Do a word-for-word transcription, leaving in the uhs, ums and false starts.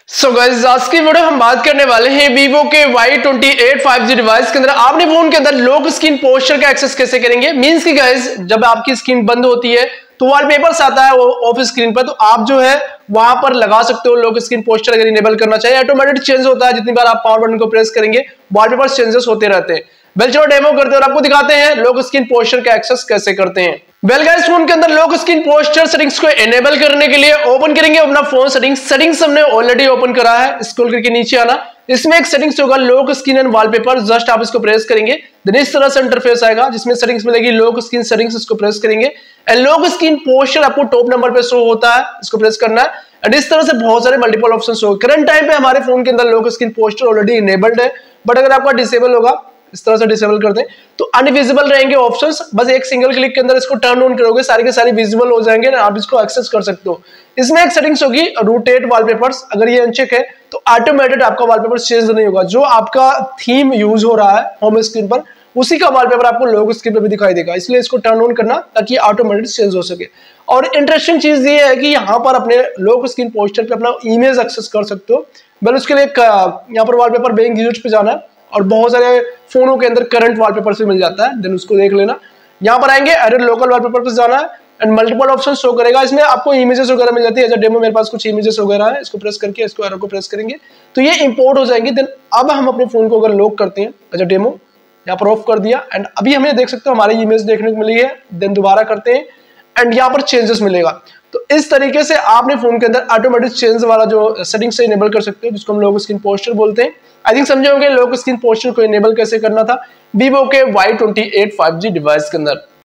So guys आज की video हम बात करने वाले हैं Vivo के Y twenty eight five G device के अंदर आपने फोन के अंदर लॉक स्क्रीन पोस्टर का एक्सेस कैसे करेंगे। मींस की गाइस जब आपकी स्क्रीन बंद होती है तो वॉलपेपर्स आता है वो ऑफ स्क्रीन पर, तो आप जो है वहां पर लगा सकते हो लॉक स्क्रीन पोस्टर। अगर इनेबल करना चाहिए ऑटोमेटिक चेंज होता है, जितनी बार आप पावर बटन को प्रेस करेंगे वॉलपेपर्स चेंजेस होते रहते हैं। वेल चलो डेमो करते हैं और आपको दिखाते हैं लॉक स्क्रीन पोस्टर का एक्सेस कैसे करते हैं। वेल गाइस फोन के अंदर लॉक स्क्रीन पोस्टर सेटिंग्स को एनेबल करने के लिए ओपन करेंगे अपना फोन सेटिंग्स। सेटिंग्स हमने ऑलरेडी ओपन करा है, स्क्रॉल करके नीचे आना, इसमें एक सेटिंग्स होगा lock screen and wallpaper, just आप इसको प्रेस करेंगे देन इस तरह से इंटरफेस आएगा जिसमें सेटिंग्स मिलेगी लॉक स्क्रीन सेटिंग्स, इसको प्रेस करेंगे एंड लॉक स्क्रीन पोस्टर आपको टॉप नंबर पे शो होता है, इसको प्रेस करना है एंड इस तरह से बहुत सारे मल्टीपल ऑप्शंस हो। करंट टाइम पे हमारे फोन के अंदर lock screen poster already enabled है, बट अगर आपका डिसेबल होगा इस तरह से डिसेबल कर दें तो अनविजिबल रहेंगे ऑप्शंस। बस एक सिंगल क्लिक के अंदर इसको टर्न ऑन करोगे सारे के सारे विजिबल हो जाएंगे ना, आप इसको एक्सेस कर सकते हो। इसमें एक सेटिंग्स होगी रोटेट वॉलपेपर्स, अगर ये अनचेक है तो ऑटोमेटेड आपका वॉलपेपर चेंज नहीं होगा। जो आपका थीम यूज हो रहा है होम स्क्रीन पर उसी का वॉलपेपर आपको लॉक स्क्रीन पर भी दिखाई देगा, इसलिए इसको टर्न ऑन करना ताकि ऑटोमेटेड चेंज हो सके। और इंटरेस्टिंग चीज ये है कि यहाँ पर अपने लॉक स्क्रीन पोस्टर पे अपना इमेज एक्सेस कर सकते हो। वेल उसके लिए यहाँ पर वॉलपेपर बेइंग यूज्ड पे जाना है और बहुत सारे फोनों के अंदर करंट वॉलपेपर से मिल जाता है, देन उसको देख लेना। यहाँ पर आएंगे एडिट लोकल वॉलपेपर पर जाना है एंड मल्टीपल ऑप्शन शो करेगा, इसमें आपको इमेजेस वगैरह मिल जाती है। एज डेमो मेरे पास कुछ इमेजेस वगैरह है, इसको प्रेस करके इसको एरो को प्रेस करेंगे तो ये इंपोर्ट हो जाएंगे। देन अब हम अपने फोन को अगर लॉक करते हैं एज डेमो, यहाँ पर ऑफ कर दिया एंड अभी हमें देख सकते हो हमारी इमेज देखने को मिली है। देन दोबारा करते हैं एंड यहाँ पर चेंजेस मिलेगा। तो इस तरीके से आपने फोन के अंदर ऑटोमेटिक चेंज वाला जो सेटिंग से इनेबल कर सकते हो, जिसको हम लॉक स्क्रीन पोस्टर बोलते हैं। आई थिंक समझे होंगे लॉक स्क्रीन पोस्टर को इनेबल कैसे करना था Vivo के Y twenty eight five G device के अंदर।